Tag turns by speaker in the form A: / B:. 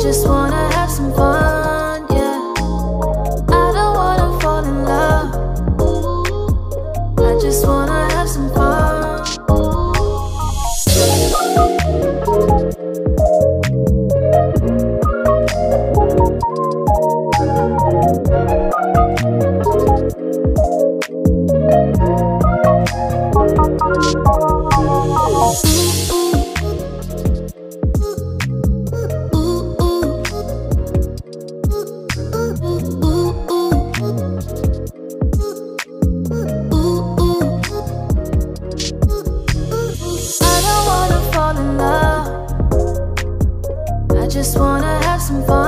A: just wanna have some fun, yeah. I don't wanna fall in love. I just wanna have some fun. I just wanna have some fun.